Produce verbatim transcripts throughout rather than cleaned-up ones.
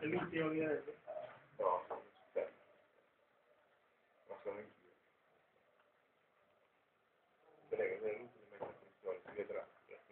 È l'ultimo che hai detto? No, sono super. Ma sono anch'io. Spero che l'ultimo di mettere attenzione, si vedrà.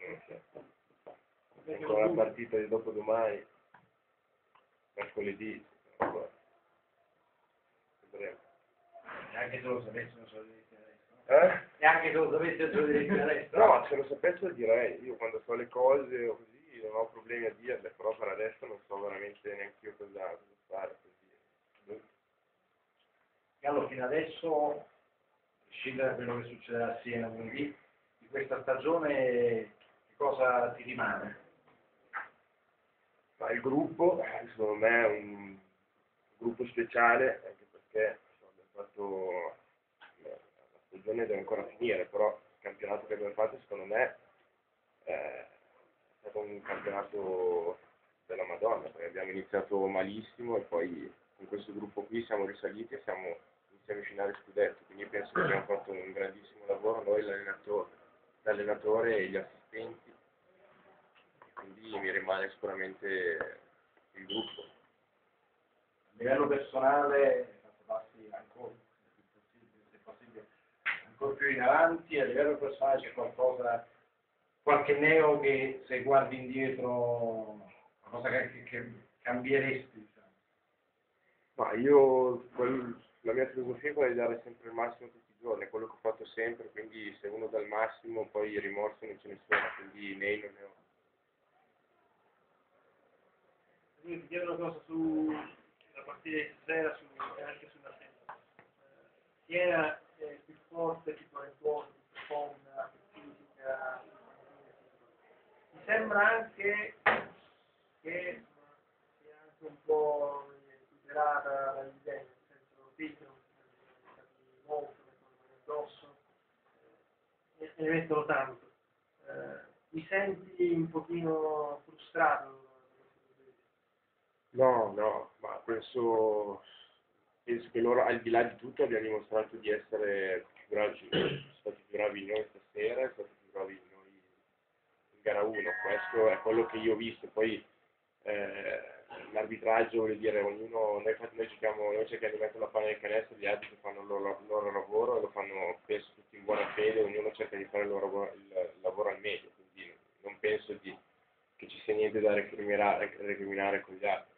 C'è ancora la partita di dopodomani, mercoledì, ancora. Vedremo. E anche se lo sapessero solo diretti adesso. Eh? E anche se lo sapessero solo diretti adesso. No, ma se lo sapessero direi, io quando so le cose o così non ho problemi a dirle, però per adesso non so veramente neanche io cosa, cosa fare. Così. Gallo, fino adesso, a prescindere da quello che succederà a Siena lunedì, di questa stagione, che cosa ti rimane? Ma il gruppo, secondo me, è un gruppo speciale, anche perché insomma, abbiamo fatto, la stagione deve ancora finire, però il campionato che abbiamo fatto, secondo me, è stato un campionato della Madonna, perché abbiamo iniziato malissimo e poi con questo gruppo qui siamo risaliti e siamo in semifinale scudetto, quindi penso che abbiamo fatto un grandissimo lavoro noi, l'allenatore, l'allenatore e gli assistenti, quindi mi rimane sicuramente il gruppo. A livello personale, fatto passi ancora, se possibile, ancora più in avanti, a livello personale c'è qualcosa, qualche neo che se guardi indietro, qualcosa che, che cambieresti, diciamo. Ma io, quel, la mia filosofia è quella di dare sempre il massimo tutti i giorni, è quello che ho fatto sempre, quindi se uno dà il massimo poi i rimorsi non ce ne sono, quindi nei non ne ho. Quindi ti chiedo una cosa sulla partita di stasera su, e anche sulla sera. Eh, Siena è più forte, più talentuoso, più profonda, più fisica. Mi sembra anche che sia anche un po' tutelata la livello, nel senso lo picchiano, molto, mettono le mani addosso e ne mettono tanto. Eh, mi senti un pochino frustrato? No, no, ma penso, penso che loro al di là di tutto abbiamo dimostrato di essere più bravi, sono stati più bravi noi stasera, sono stati più bravi noi in gara uno, questo è quello che io ho visto, poi eh, l'arbitraggio vuol dire ognuno, noi, noi, giochiamo, noi cerchiamo di mettere la palla nel canestro, gli altri che fanno il loro, il loro lavoro e lo fanno penso tutti in buona fede, ognuno cerca di fare il, loro, il, il lavoro al meglio, quindi non penso di, che ci sia niente da recriminare, recriminare con gli altri.